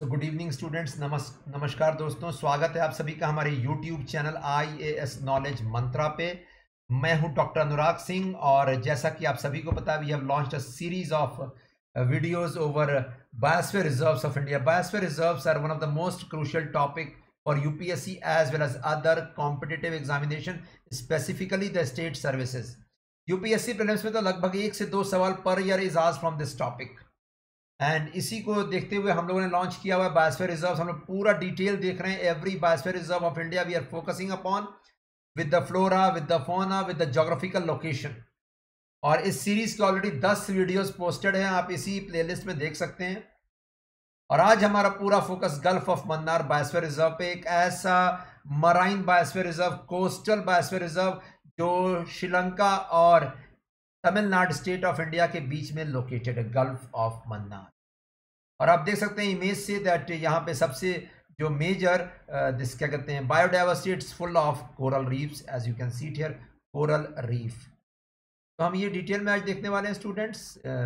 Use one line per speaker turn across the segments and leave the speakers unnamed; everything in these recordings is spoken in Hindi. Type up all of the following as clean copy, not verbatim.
तो गुड इवनिंग स्टूडेंट्स। नमस्कार दोस्तों, स्वागत है आप सभी का हमारे YouTube channel IAS knowledge Mantra पे। मैं हूं डॉक्टर अनुराग सिंह और जैसा कि आप सभी को पता है, we have launched a series of videos over biosphere reserves of India. Biosphere reserves are one of the most crucial topic for UPSC as well as other competitive examination, specifically the state services. UPSC prelims में तो लगभग 1 से 2 सवाल पर year is asked from this topic and इसी को देखते हुए हम लोगों ने लॉन्च किया हुआ है बायोस्फीयर रिजर्व। हम लोग पूरा डिटेल देख रहे हैं। Every biosphere reserve of India we are focusing upon with the flora, with the fauna, with the geographical location. और इस सीरीज की ऑलरेडी 10 वीडियोस पोस्टेड हैं, आप इसी प्लेलिस्ट में देख सकते हैं। और आज हमारा पूरा focus gulf of Mannar biosphere reserve पे, एक ऐसा marine biosphere reserve, coastal biosphere reserve जो श्रीलंका और तमिलनाडु स्टेट ऑफ इंडिया के बीच में लोकेटेड है, गल्फ ऑफ मन्नार। और आप देख सकते हैं इमेज से दैट यहाँ पे सबसे जो मेजर दिस क्या कहते हैं biodiversity, its full of coral reefs, as you can see it here, coral reef. तो हम ये डिटेल में आज देखने वाले हैं students,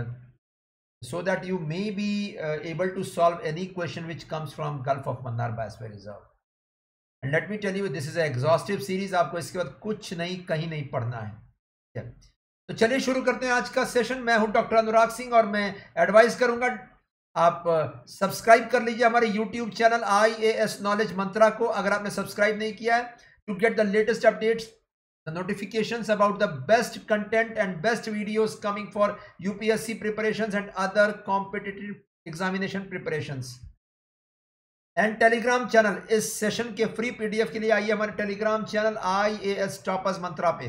so that you may be able to solve any question which comes from Gulf of Mannar Biosphere Reserve. And let me tell you, this is an exhaustive series. आपको इसके बाद कुछ नहीं, कहीं नहीं पढ़ना है। तो चलिए शुरू करते हैं आज का सेशन। मैं हूं डॉक्टर अनुराग सिंह और मैं एडवाइस करूंगा आप सब्सक्राइब कर लीजिए हमारे YouTube channel IAS knowledge Mantra को, अगर आपने सब्सक्राइब नहीं किया है, to get the latest updates, the notifications about the best content and best videos coming for UPSC preparations and other competitive examination preparations. And Telegram channel, इस सेशन के फ्री PDF के लिए आइए हमारे Telegram channel IAS toppers Mantra पे।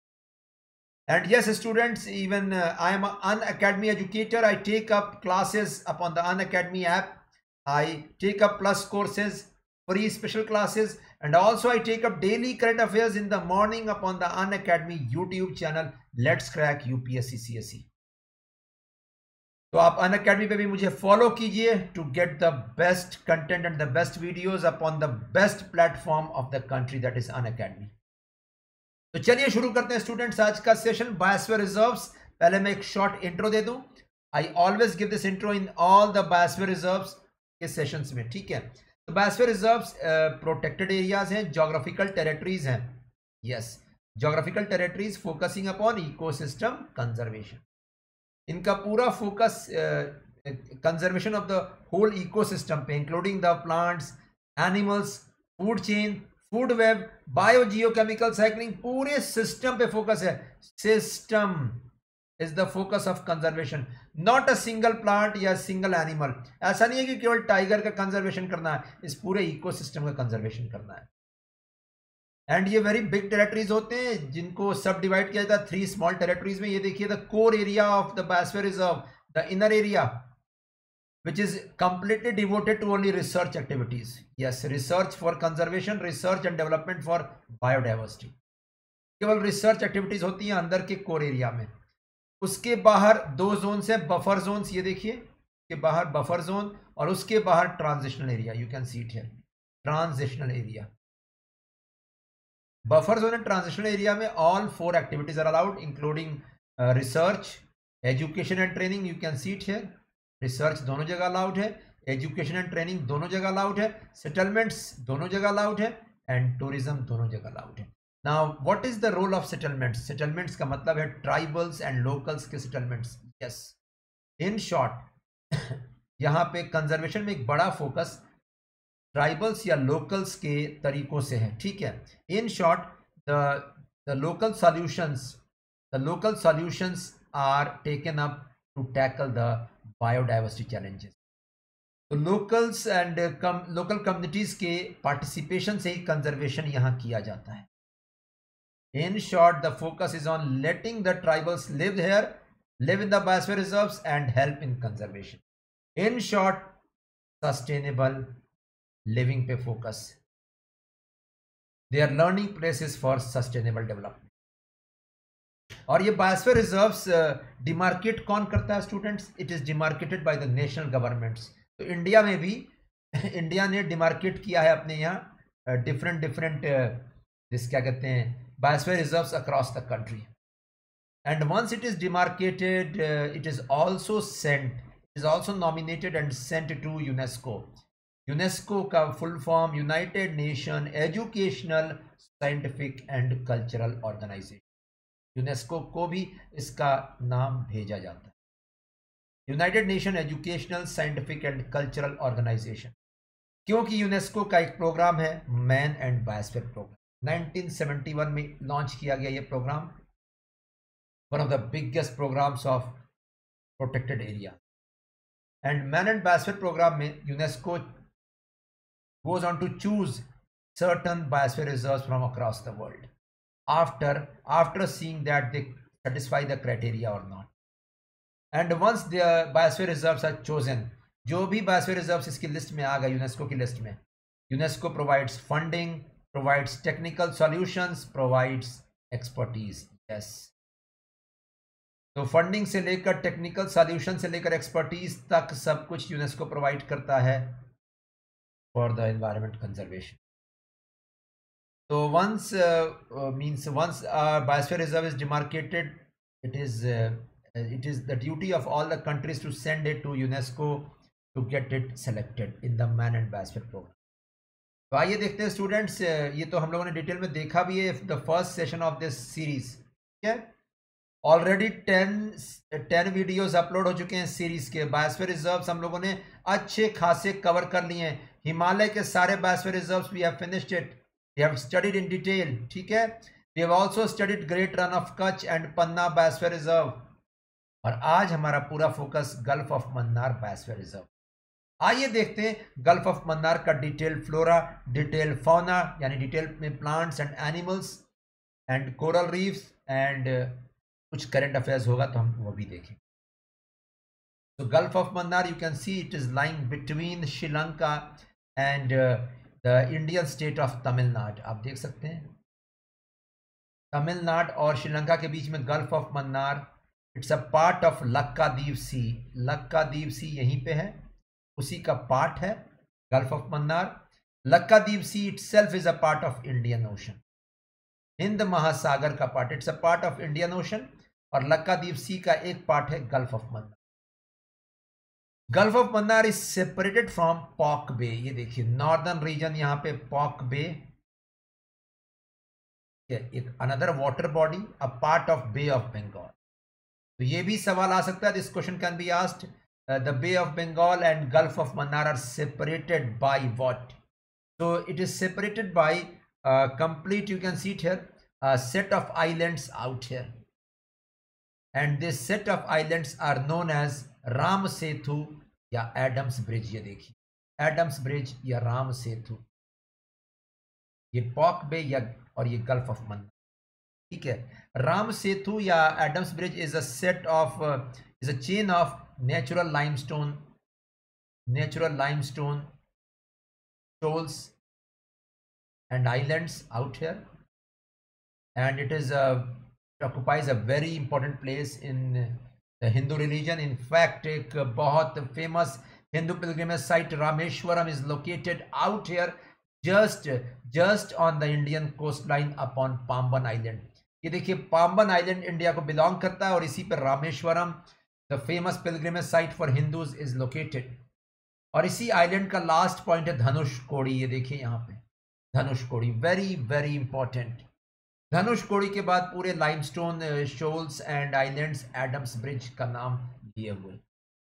And yes students, even I am an Unacademy educator. I take up classes upon the Unacademy app. I take up plus courses, free special classes, and also I take up daily current affairs in the morning upon the Unacademy YouTube channel. Let's crack UPSC CSE. तो आप Unacademy पे भी मुझे फॉलो कीजिए to get the best content and the best videos upon the best platform of the country, that is Unacademy. तो चलिए शुरू करते हैं स्टूडेंट्स आज का सेशन बायोस्फीयर रिजर्व्स। पहले मैं एक शॉर्ट इंट्रो दे दूं। I always give this intro in all the biosphere reserves के सेशंस में, ठीक है। तो बायोस्फीयर रिजर्व्स प्रोटेक्टेड एरियाज हैं, ज्योग्राफिकल टेरिटरीज हैं। Yes, geographical territories focusing upon ecosystem conservation. इनका पूरा focus conservation of the whole ecosystem पे, including the plants, animals, food chain, food web, bio geochemical cycling, पूरे सिस्टम पे फोकस है। System is the focus of conservation, not a single plant या सिंगल एनिमल। ऐसा नहीं है कि केवल टाइगर का कंजर्वेशन करना है, इस पूरे इकोसिस्टम का कंजर्वेशन करना है। एंड ये वेरी बिग टेरिटरीज होते हैं जिनको सब डिवाइड किया जाता है 3 स्मॉल टेरिटरीज में। ये देखिए, the core area of the biosphere reserve, the inner area which is completely devoted to only research activities. Yes, research for conservation, research and development for biodiversity. केवल रिसर्च एक्टिविटीज होती हैं अंदर के कोर एरिया में। उसके बाहर 2 जोन है, बफर जोन्स, ये देखिए के बाहर बफर जोन और उसके बाहर transitional area. You can see it here, transitional area. Buffer zone and transitional area में all 4 activities are allowed, including research, education and training. You can see it here, research दोनों जगह अलाउड है, एजुकेशन एंड ट्रेनिंग दोनों जगह अलाउड है, सेटलमेंट्स दोनों जगह अलाउड है, एंड टूरिज्म दोनों जगह अलाउड है। Now what is the role of settlements? Settlements का मतलब है ट्राइबल्स एंड लोकल्स के सेटलमेंट्स। यस, इन शॉर्ट यहाँ पे कंजर्वेशन में एक बड़ा फोकस ट्राइबल्स या लोकल्स के तरीकों से है, ठीक है। In short the local solutions are taken up to tackle the biodiversity challenges. तो लोकल्स एंड लोकल कम्युनिटीज के पार्टिसिपेशन से ही कंजर्वेशन यहां किया जाता है। In short the focus is on letting the tribals live here, live in the biosphere reserves and help in conservation. In short sustainable living पे focus, they are learning places for sustainable development. और ये बायोस्फीयर रिजर्व्स डिमार्केट कौन करता है students? It is demarcated by the national governments. तो इंडिया में भी इंडिया ने डिमार्केट किया है अपने यहाँ डिफरेंट जिस क्या कहते हैं biosphere reserves across the country. And once it is demarcated, it is also Saint, is also nominated and sent to UNESCO. UNESCO का full form United nation educational scientific and cultural organisation. UNESCO को भी इसका नाम भेजा जाता है, United nation educational scientific and cultural organisation, क्योंकि यूनेस्को का एक प्रोग्राम है मैन एंड बायोस्फीयर प्रोग्राम। 1971 में लॉन्च किया गया ये program, one of the biggest programs of protected area. And man and biosphere program में UNESCO goes on to choose certain biosphere reserves from across the world after seeing that they satisfy the criteria or not. And once the biosphere reserves are chosen, जो भी biosphere reserves इसकी लिस्ट में आ गए यूनेस्को की लिस्ट में, UNESCO provides funding, provides technical solutions, provides expertise. Yes. तो फंडिंग से लेकर टेक्निकल सॉल्यूशन से लेकर एक्सपर्टीज तक सब कुछ यूनेस्को प्रोवाइड करता है for the environment conservation. So once biosphere reserve is demarcated, it is the duty of all the countries to send it to UNESCO to get it selected in the man and biosphere program. तो आइए देखते हैं स्टूडेंट्स, ये तो हम लोगों ने डिटेल में देखा भी है the first session of this series. ठीक है, ऑलरेडी 10 वीडियोस अपलोड हो चुके हैं सीरीज के। बायोस्फीयर रिजर्व्स हम लोगों ने अच्छे खासे कवर कर लिए हैं। हिमालय के सारे biosphere reserves we have finished it, we have studied in detail. ठीक है, we have also studied Great Rann of Kutch and Panna biosphere reserve, और आज हमारा पूरा focus gulf of Mannar biosphere reserve. आइए देखते हैं गल्फ ऑफ मन्नार का डिटेल फ्लोरा, डिटेल फौना, यानी डिटेल में plants and animals and coral reefs, and कुछ करंट अफेयर्स होगा तो हम वो भी देखें। तो gulf of Mannar, you can see it is lying between Sri Lanka and the Indian state of Tamil Nadu. आप देख सकते हैं तमिलनाडु और श्रीलंका के बीच में Gulf of Mannar, it's a part of Lakshadweep sea. Lakshadweep sea यहीं पे है, उसी का पार्ट है Gulf of Mannar. Lakshadweep sea itself is a part of Indian ocean, Hind महासागर का part, it's a part of Indian ocean, और लक्काद्वीप सी का एक पार्ट है Gulf of Mannar. Gulf of Mannar is separated from Palk Bay. ये देखिए नॉर्दर्न रीजन, यहां पे पॉक बे, एक another water body, a part of Bay of Bengal. तो ये भी सवाल आ सकता है, this question can be asked, the bay of Bengal and Gulf of Mannar are separated by what? So it is separated by complete, you can see it here, a set of islands out here, and this set of islands are known as Ram Setu या एडम्स ब्रिज। ये देखिए एडम्स ब्रिज या राम सेतु, ये पॉक बे या और ये गल्फ ऑफ मन्नार। ठीक है, राम सेतु या Adam's bridge is a set of is a chain of natural limestone shoals and islands out here, and it occupies a very important place in the Hindu religion. In fact, एक बहुत famous Hindu pilgrimage site Rameshwaram is located out here, just on the Indian coastline upon Pamban Island. ये देखिए पाम्बन आइलैंड इंडिया को बिलोंग करता है, और इसी पर Rameswaram the famous pilgrimage site for Hindus is located. और इसी आइलैंड का लास्ट पॉइंट है धनुषकोडी। ये देखिए यहाँ पे Dhanushkodi, very very important. Dhanushkodi के बाद पूरे limestone shoals and islands Adam's bridge का नाम लिए हुए।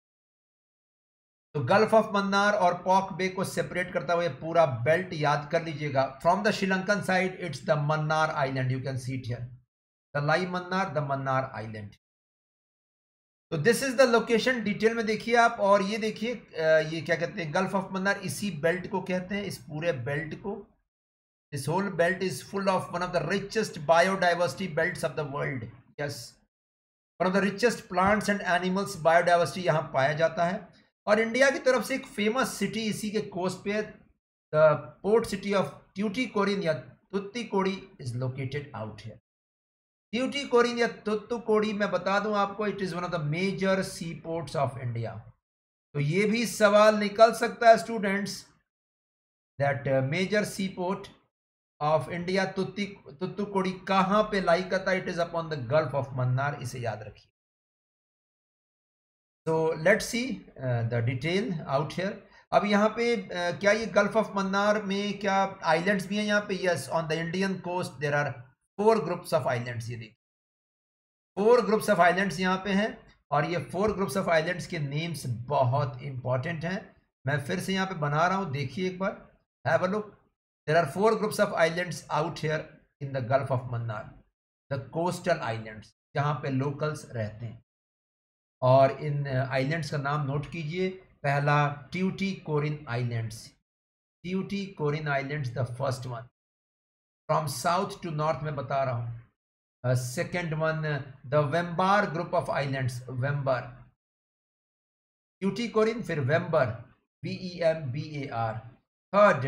तो गल्फ ऑफ मन्नार और पॉक बे को सेपरेट करता हुआ पूरा बेल्ट याद कर लीजिएगा। From the Sri Lankan side it's the Mannar island, you can see it here, the lie Mannar, the Mannar island. तो this is the location, detail में देखिए आप। और ये देखिए ये क्या कहते हैं, गल्फ ऑफ मन्नार, इसी बेल्ट को कहते हैं, इस पूरे बेल्ट को। This whole belt is full of one of the richest biodiversity belts of the world. Yes, one of the richest plants and animals biodiversity यहाँ पाया जाता है। और इंडिया की तरफ से एक फेमस सिटी इसी के कोस्ट पे, the port city of Tuticorin या Thoothukudi is located out here. Tuticorin या तुत्तुकोडी, मैं बता दूं आपको, it is one of the major sea ports of India. तो ये भी सवाल निकल सकता है students, that major sea port of India Thoothukudi कहां पे लाई करता है? It is upon the gulf of Mannar, इसे याद रखिए। So let's see the detail out here. अब यहाँ पे क्या ये गल्फ ऑफ मन्नार में क्या आइलैंड्स भी हैं यहाँ पे? Yes, on the Indian coast there are 4 groups of islands. ये देखिए 4 ग्रुप्स ऑफ आइलैंड्स यहाँ पे हैं, और ये 4 ग्रुप्स ऑफ आइलैंड्स के नेम्स बहुत इंपॉर्टेंट हैं। मैं फिर से यहाँ पे बना रहा हूँ, देखिए एक बार, have a look. There are 4 groups of islands out here in the gulf of Mannar, the coastal islands, जहाँ पे लोकल्स रहते हैं। और इन आइलैंड्स का नाम नोट कीजिए। पहला Tuticorin islands, Tuticorin islands the first one, from south to north में बता रहा हूँ। Second one, the Wembar group of islands, Wembar, Tuticorin, फिर Wembar, Wembar. Third,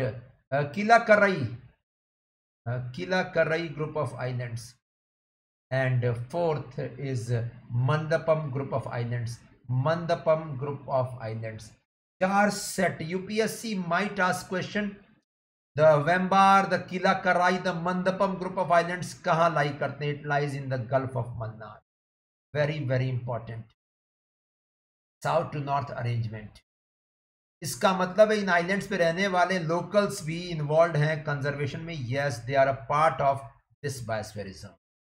Kilakarrai group of islands, and fourth is Mandapam group of islands, Mandapam group of islands. 4 set. UPSC might ask question, the Wembar, the Kilakarrai, the Mandapam group of islands कहाँ लाई करते हैं? It lies in the Gulf of Mannar. Very very important. South to north arrangement. इसका मतलब है इन आइलैंड्स पे रहने वाले लोकल्स भी इन्वॉल्व हैं कंजर्वेशन में। Yes, they are a part of this biosphere reserve.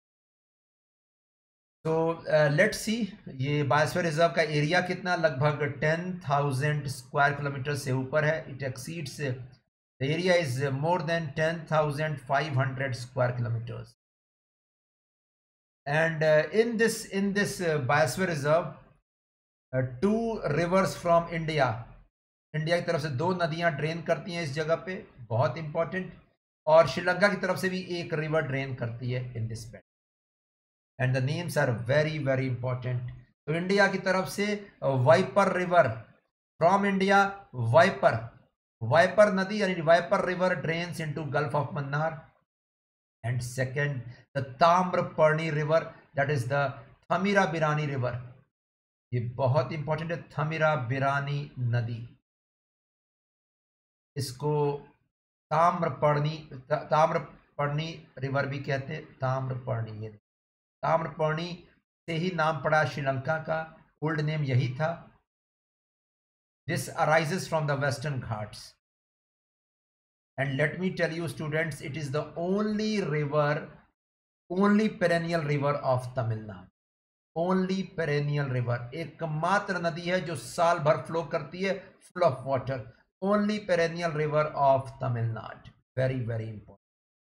तो लेट्स सी, ये बायोस्फीयर रिजर्व का एरिया कितना? लगभग 10,000 स्क्वायर किलोमीटर से ऊपर है। It exceeds, the area is more than 10,500 square kilometers, and in this biosphere reserve, 2 rivers from India की तरफ से 2 नदियां ड्रेन करती हैं इस जगह पे, बहुत इंपॉर्टेंट। और श्रीलंका की तरफ से भी एक रिवर ड्रेन करती है in this belt, and the names are very very important. तो इंडिया की तरफ से Vaippar river, from India Vaippar नदी यानी Vaippar river drains into Gulf of Mannar. And second, the Tamraparni river, that is the Thamirabarani river. ये बहुत इंपॉर्टेंट है, थमीराबिरानी नदी, इसको ताम्रपर्णी रिवर भी कहते हैं। ताम्रपर्णी से ही नाम पड़ा श्रीलंका का, ओल्ड नेम यही था। This arises from the Western Ghats, and let me tell you students, it is the only perennial river of Tamil Nadu. Only perennial river, एकमात्र नदी है जो साल भर फ्लो करती है, full of water. Only perennial river of Tamil Nadu. Very very important.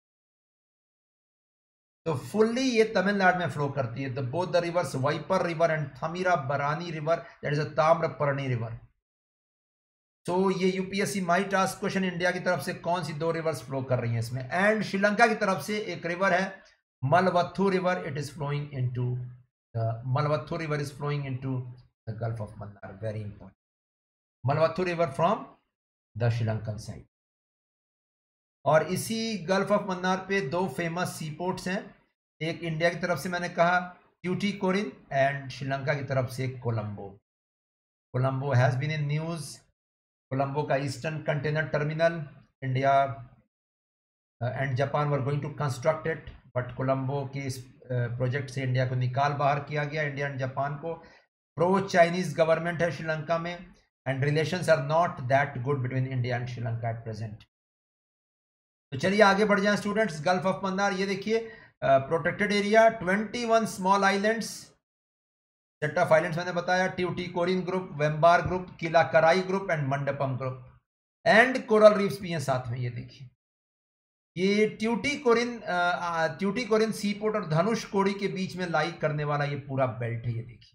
तो फुल्ली ये तमिलनाडु में फ्लो करती है। The both the rivers, Vaippar river and Thamirabarani river, that is a Tamraparni river. तो ये UPSC might ask question, India की तरफ से कौन सी 2 रिवर्स फ्लो कर रही हैं इसमें? एंड श्रीलंका की तरफ से एक रिवर है Malvathu river, it is flowing into Malvathu river is flowing into the gulf of Mannar. Very important, Malvathu river from the Sri Lankan side. और इसी गल्फ ऑफ मन्नार पे 2 फेमस सी पोर्ट्स हैं, एक इंडिया की तरफ से मैंने कहा ट्यूटिकोरिन, एंड श्रीलंका की तरफ से Colombo. Colombo has been in news. Colombo का eastern container terminal, India and Japan were going to construct it, but Colombo के इस प्रोजेक्ट से इंडिया को निकाल बाहर किया गया। इंडिया एंड जापान को प्रो चाइनीज गवर्नमेंट है श्रीलंका में, and relations are not that good between India and Sri Lanka at present. तो चलिए आगे बढ़ जाएं स्टूडेंट्स। गल्फ ऑफ मन्नार, ये देखिए protected area, 21 small islands, set of islands मैंने बताया, Tuticorin group, Vembar group, Kilakarai group and Mandapam group, and coral reefs भी हैं साथ में। ये देखिए, ये ट्यूटिकोरिन सीपोर्ट और धनुषकोडी के बीच में लाई करने वाला ये पूरा बेल्ट है। ये देखिए,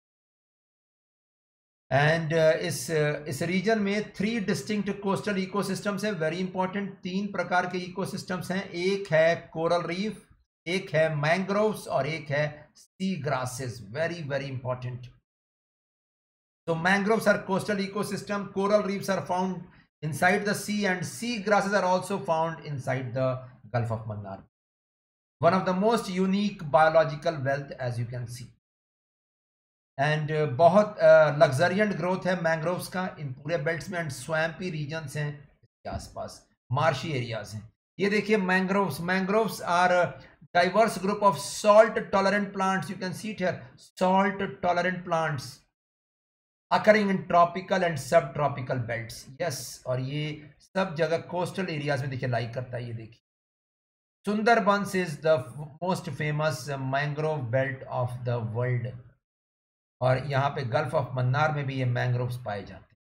एंड इस रीजन में 3 डिस्टिंक्ट कोस्टल इकोसिस्टम्स है, वेरी इंपॉर्टेंट। 3 प्रकार के इकोसिस्टम्स हैं, एक है कोरल रीफ, एक है मैंग्रोव्स और एक है sea grasses. Very very important. तो mangroves are coastal ecosystem, coral reefs are found inside the sea, and sea grasses are also found inside the Gulf of Mannar. One of the most unique biological wealth, as you can see. And बहुत luxuriant growth है मैंग्रोव्स का इन पूरे बेल्ट्स में, एंड स्वैम्पी रीजन्स हैं इसके आसपास, मार्शी एरियाज हैं। ये देखिए mangroves are diverse group of salt tolerant plants. You can see it here, salt tolerant plants. Occurring in tropical and subtropical belts. Yes, और ये सब जगह कोस्टल एरियाज में देखिए लाइक करता है। ये देखिए Sundarbans is the most famous mangrove belt of the world, और यहाँ पे गल्फ ऑफ मन्नार में भी ये मैंग्रोव्स पाए जाते हैं।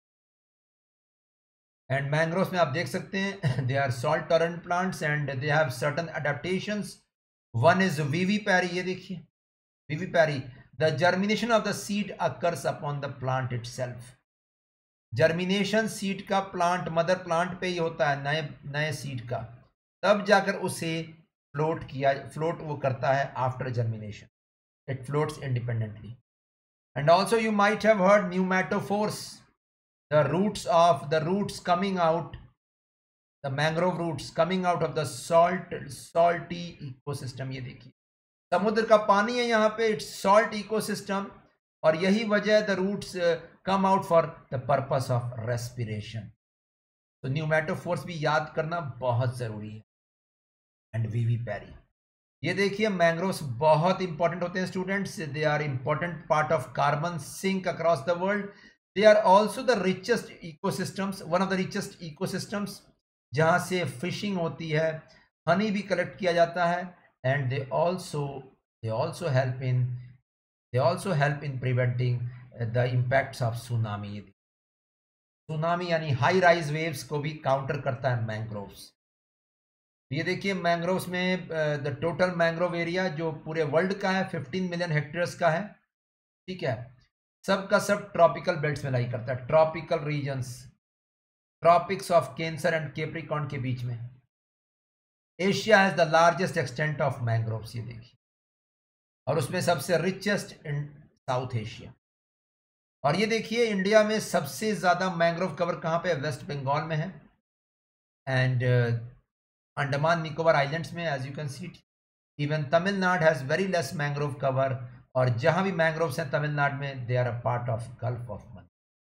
एंड मैंग्रोव्स में आप देख सकते हैं they are salt tolerant plants and they have certain adaptations. One is vivipary, ये देखिए vivipary, the germination of the seed occurs upon the plant itself. Germination seed का प्लांट मदर प्लांट पे ही होता है, नए नए सीड का, तब जाकर उसे फ्लोट वो करता है after germination, it floats independently. And also you might have heard pneumatophores, the roots coming out, the mangrove roots coming out of the salty ecosystem। ये देखिए समुद्र का पानी है यहाँ पे, इट्स सॉल्ट इकोसिस्टम, और यही वजह the roots come out for the purpose of respiration. तो न्यूमैटोफोर्स भी याद करना बहुत जरूरी है। एंड विविपैरी, ये देखिए मैंग्रोव्स बहुत इंपॉर्टेंट होते हैं students, they are important part of carbon sink across the world. They are also the richest ecosystems, one of the richest ecosystems, जहाँ से फिशिंग होती है, हनी भी कलेक्ट किया जाता है, and they also help in preventing the impacts of tsunami। Tsunami यानी हाई राइज वेव्स को भी काउंटर करता है मैंग्रोव्स। ये देखिए मैंग्रोव्स में द टोटल मैंग्रोव एरिया जो पूरे वर्ल्ड का है 15 मिलियन हेक्टेयर्स का है, ठीक है। सब का सब ट्रॉपिकल बेल्ट्स में लाई करता है, tropical regions, tropics of Cancer and Capricorn के बीच में। Asia has the largest extent of mangroves, ये देखिए, और उसमें सबसे रिचेस्ट इन साउथ एशिया। और ये देखिए इंडिया में सबसे ज्यादा मैंग्रोव कवर कहाँ पे, वेस्ट बंगाल में है, एंड अंडमान निकोबार आइलैंड्स में, as you can see. Even Tamil Nadu has very less mangrove cover, और जहां भी मैंग्रोव्स हैं तमिलनाडु में, they are a part of Gulf of Mannar.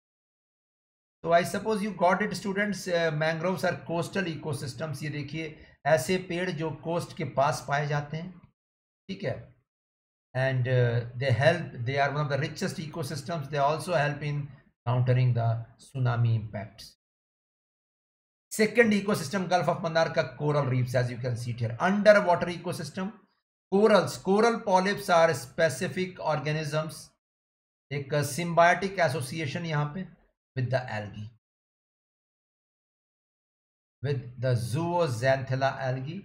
तो I suppose you got it students, mangroves are coastal ecosystems. ये देखिए ऐसे पेड़ जो कोस्ट के पास पाए जाते हैं, ठीक है, and they are one of the richest ecosystems, they also help in countering the tsunami impacts. Second ecosystem gulf of Mannar का coral reefs, as you can see here, under water ecosystem. Coral polyps are specific organisms, एक सिम्बायोटिक एसोसिएशन यहाँ पे with the algae, with the zooxanthellae algae.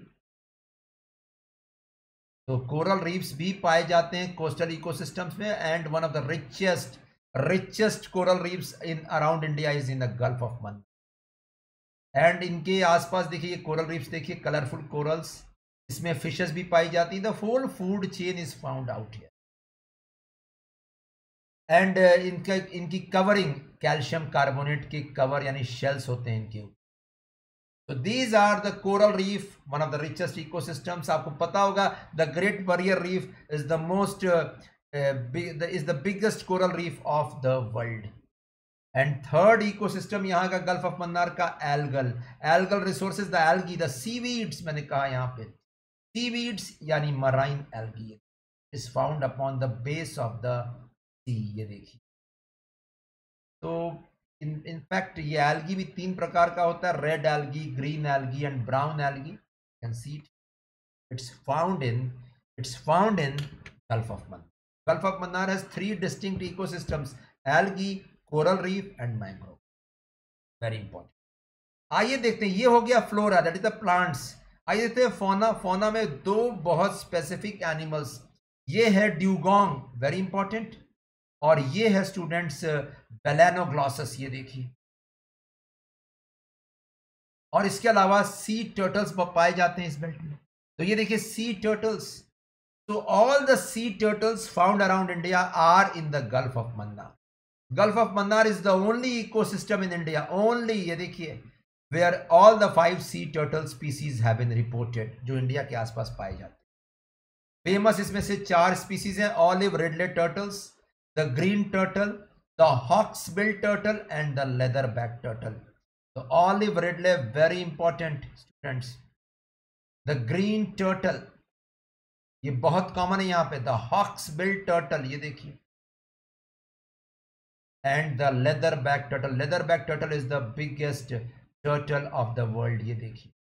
तो कोरल रीफ्स भी पाए जाते हैं कोस्टल इकोसिस्टम्स में, and one of the richest coral reefs in around India is in the gulf of Mannar. And इनके आसपास देखिए कोरल रीफ्स, देखिए कलरफुल कोरल्स, इसमें फिशेस भी पाई जाती है। The whole food chain is found out here, and इनकी कवरिंग कैल्शियम कार्बोनेट के कवर यानी शेल्स होते हैं इनके। तो these are the coral reef, one of the richest ecosystems. आपको पता होगा the great barrier reef is the biggest coral reef of the world. And third ecosystem यहाँ का गल्फ ऑफ मन्नार का algal resources, the algae, the seaweeds, मैंने कहा यहाँ पे सीवीड्स यानी marine algae is found upon the base of the sea. ये देखिए, तो इनफैक्ट ये एल्गी भी 3 प्रकार का होता है, red algae, green algae and brown algae. Can see it, it's found in gulf of Mannar. Gulf of Mannar has 3 distinct ecosystems, algae, coral reef and mangrove. Very important. आइए देखते हैं, ये हो गया flora, that is the plants. आइए देखते हैं फोना में 2 बहुत स्पेसिफिक एनिमल्स, ये है ड्यूगोंग, वेरी इंपॉर्टेंट, और ये है स्टूडेंट्स बेलेनोग्लॉसस, ये देखिए। और इसके अलावा सी टर्टल्स पाए जाते हैं इस बेल्ट में। तो ये देखिए सी टर्टल्स, तो all the sea turtles found around India are in the gulf of Mannar. Gulf of Mannar is the only ecosystem in India, only, ये देखिए, where all the 5 sea turtle species have been reported, जो इंडिया के आसपास पाए जाते हैं। फेमस इसमें से 4 स्पीसीज हैं, olive ridley turtles, the green turtle, the hawksbill turtle and the leather back turtle. तो olive ridley very important students, the green turtle ये बहुत कॉमन है यहाँ पे, द हॉक्सबिल टर्टल, ये देखिए, and the leatherback turtle. Leatherback turtle is the biggest turtle of the world, ये देखिए।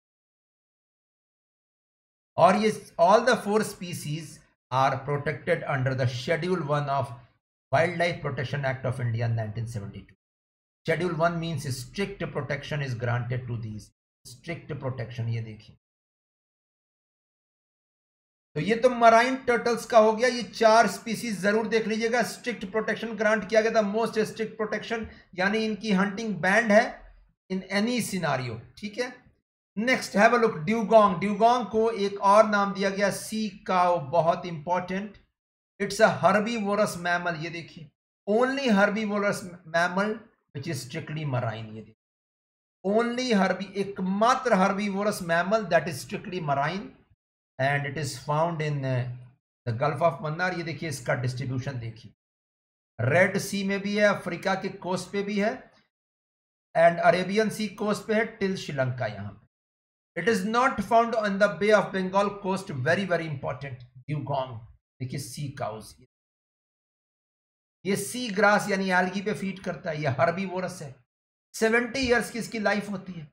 और ये all the 4 species are protected under the schedule 1 of wild life protection act of India 1972। Schedule 1 means strict protection is granted to these, strict protection, ये देखिए। तो ये तो मराइन टर्टल्स का हो गया, ये 4 स्पीसीज जरूर देख लीजिएगा। स्ट्रिक्ट प्रोटेक्शन ग्रांट किया गया था, मोस्ट स्ट्रिक्ट प्रोटेक्शन, यानी इनकी हंटिंग बैंड है इन एनी सिनारियो, ठीक है। Next have a look, dugong. Dugong को एक और नाम दिया गया सी काउ, बहुत important. It's a herbivorous mammal, ये देखिए, only herbivorous mammal which is strictly marine, ये देखिए, ओनली एकमात्र herbivorous mammal that is strictly marine and it is found in the gulf of Mannar. ये देखिए, इसका डिस्ट्रीब्यूशन देखिए, रेड सी में भी है, अफ्रीका के कोस्ट पे भी है, एंड अरेबियन सी कोस्ट पे है टिल श्रीलंका यहाँ पे। It is not found on the bay of Bengal coast, very very important. Dugong देखिए, सी काउस, ये सी ग्रास यानी एल्गी पे फीड करता है, ये हर्बीवोरस है। 70 ईयर्स की इसकी लाइफ होती है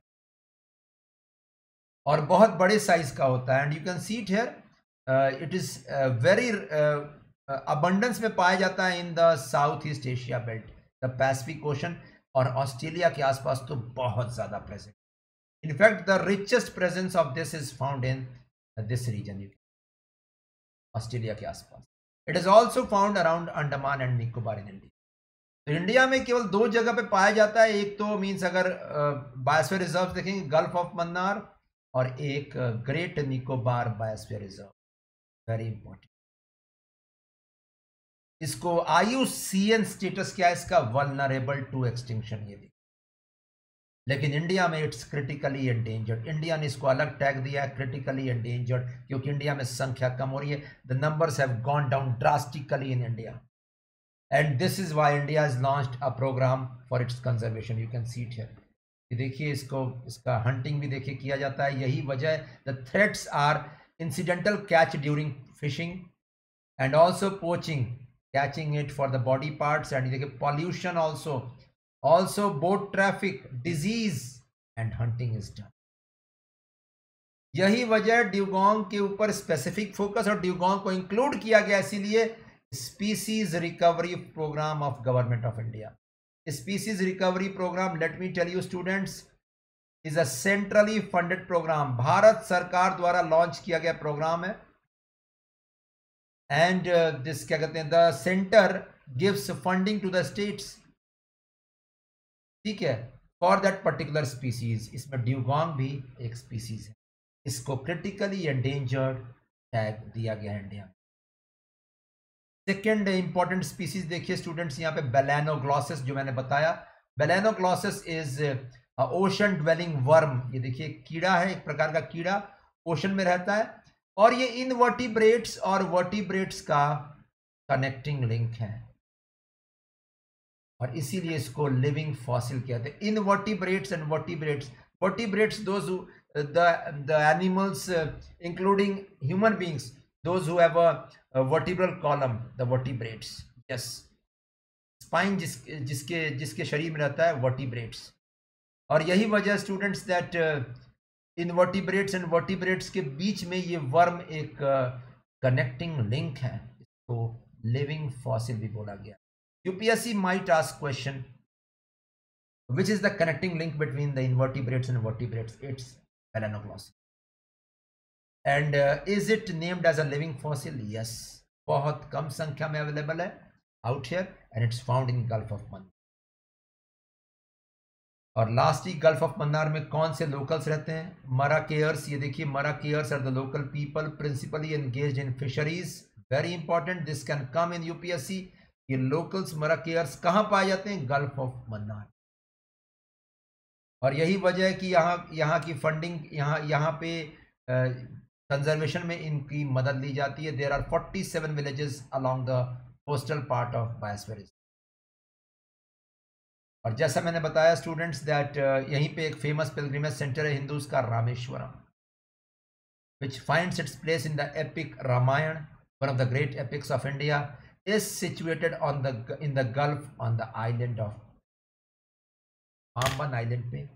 और बहुत बड़े साइज का होता है। And you can see it here, it is very abundance में पाया जाता है in the south east Asia belt, the pacific ocean और ऑस्ट्रेलिया के आसपास तो बहुत ज्यादा present. In fact the richest presence of this is found in this region, Australia के आसपास। It is also found around Andaman and Nicobar in India. तो इंडिया में केवल 2 जगह पे पाया जाता है, एक तो मीन्स अगर बायोस्फीयर रिजर्व देखेंगे गल्फ ऑफ मन्नार, और एक great Nicobar biosphere reserve, very important. इसको IUCN स्टेटस क्या है इसका, वल्नरेबल टू एक्सटिंक्शन, ये देखिए। लेकिन इंडिया में इट्स क्रिटिकली एंडेंजर्ड, इंडिया ने इसको अलग टैग दिया है, क्रिटिकली एंडेंजर्ड, क्योंकि इंडिया में संख्या कम हो रही है। The numbers have gone down drastically in India and this is why India has launched a program for its conservation, you can see it here. ये देखिए, इसका हंटिंग भी देखिए किया जाता है, यही वजह है। The threats are incidental catch during fishing and also poaching, catching it for the body parts, and देखिए pollution also boat traffic, disease and hunting is done. यही वजह ड्यूगोंग के ऊपर स्पेसिफिक फोकस और ड्यूगोंग को इंक्लूड किया गया, इसीलिए species recovery program of government of India. Species recovery program, let me tell you students, is a centrally funded program, भारत सरकार द्वारा लॉन्च किया गया प्रोग्राम है। एंड दिस क्या कहते हैं, the centre gives funding to the states, ठीक है, फॉर दैट पर्टिकुलर स्पीसीज। इसमें ड्यूगोंग भी एक स्पीसीज है, इसको क्रिटिकली एंडेंजर्ड टैग दिया गया है इंडिया। सेकेंड इंपॉर्टेंट स्पीसीज देखिए स्टूडेंट्स, यहाँ पे बेलेनोग्लॉसिस, जो मैंने बताया, balanoglossus is ocean dwelling worm. ये देखिए, कीड़ा है, एक प्रकार का कीड़ा, ओशन में रहता है, और ये इनवर्टिब्रेट्स और वर्टिब्रेट्स का कनेक्टिंग लिंक है, और इसीलिए इसको लिविंग फॉसिल कहते हैं। Invertebrates and vertebrates, vertebrates those the animals including human beings, those who have a vertebral column, the vertebrates, yes, spine जिसके शरीर में रहता है, vertebrates। और यही वजह students that invertebrates and vertebrates के बीच में ये वर्म एक कनेक्टिंग लिंक है, इसको लिविंग फॉसिल भी बोला गया। UPSC might ask question, which is the connecting link between the invertebrates and vertebrates? It's belenoglossy. And is it named as a living fossil? Yes, बहुत कम संख्या में अवेलेबल है out here and it's found in Gulf of Mannar। और लास्टली गल्फ ऑफ मन्नार में कौन से लोकल्स रहते हैं? मराकेयर्स। ये देखिए, Marakkayars are the local people principally engaged in fisheries, very important, this can come in UPSC. ये लोकल्स मराकेयर्स कहाँ पाए जाते हैं? Gulf of Mannar. और यही वजह है कि यहाँ की फंडिंग, यहाँ पे कंजर्वेशन में इनकी मदद ली जाती है। There are 47 villages along the coastal part of biosphere. और जैसा मैंने बताया स्टूडेंट्स दैट यहीं पे एक फेमस पिलग्रिमेज सेंटर है हिंदूज का, Rameswaram, which finds its place in the epic Ramayana, one of the great epics of India. is situated on in the Gulf on the island of Pamban Island पे.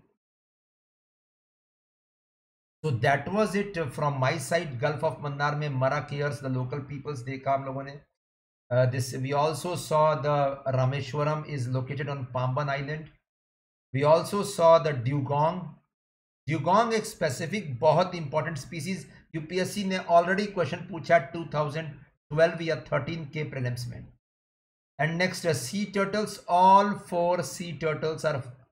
So that was it from my side. Gulf of Mannar में Mara cares the local peoples देखा हम लोगों ने. This we also saw the Rameshwaram is located on Pamban Island. We also saw the dugong. Dugong एक specific बहुत important species. UPSC ने already question पूछा 2012 या 13 के prelims में. And next sea turtles. All 5 sea turtles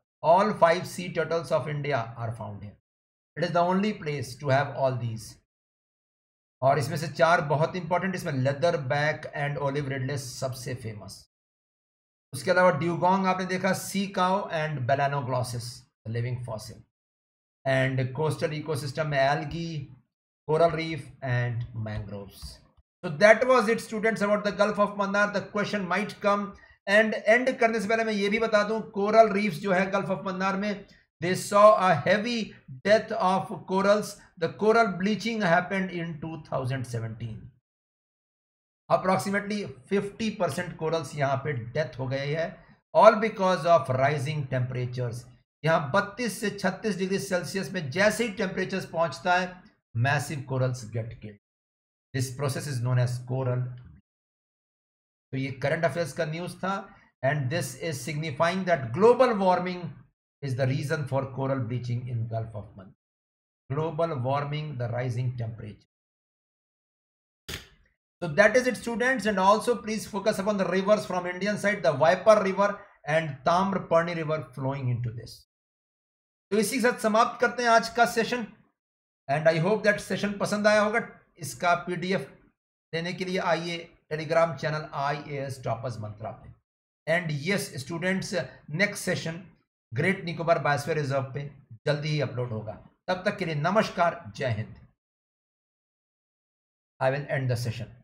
of India are found here. It is the only place to have all these. और इसमें से 4 बहुत इंपॉर्टेंट, इसमें leather back and olive ridleys सबसे फेमस. उसके अलावा ड्यूगोंग आपने देखा, sea cow and balanoglossus living fossil. And coastal ecosystem में algae, coral reef and mangroves. So that was it students about the Gulf of Mannar. The question might come. And end करने से पहले मैं ये भी बता दूं, कोरल रीफ्स जो है गल्फ ऑफ मन्नार में, they saw a heavy death of corals. The coral bleaching happened in 2017. Approximately 50% corals यहाँ पे डेथ हो गए हैं, all because of rising temperatures. यहाँ 32 से 36 डिग्री सेल्सियस में जैसे ही टेम्परेचर पहुंचता है, massive corals get killed. This process is known as coral. तो ये करंट अफेयर्स का न्यूज था. And this is signifying that global warming is the reason for coral bleaching in Gulf of Mannar. Global warming, the rising temperature. So that is it students, and also please focus upon the rivers from Indian side, the Vaipar river and Tamraparni river flowing into this. तो इसी के साथ समाप्त करते हैं आज का session, and I hope that session पसंद आया होगा. इसका PDF देने के लिए आइए telegram channel IAS toppers Mantra पे. And yes students, next session great Nicobar biosphere reserve पे जल्दी ही अपलोड होगा. तब तक के लिए नमस्कार, जय हिंद. I will end the session.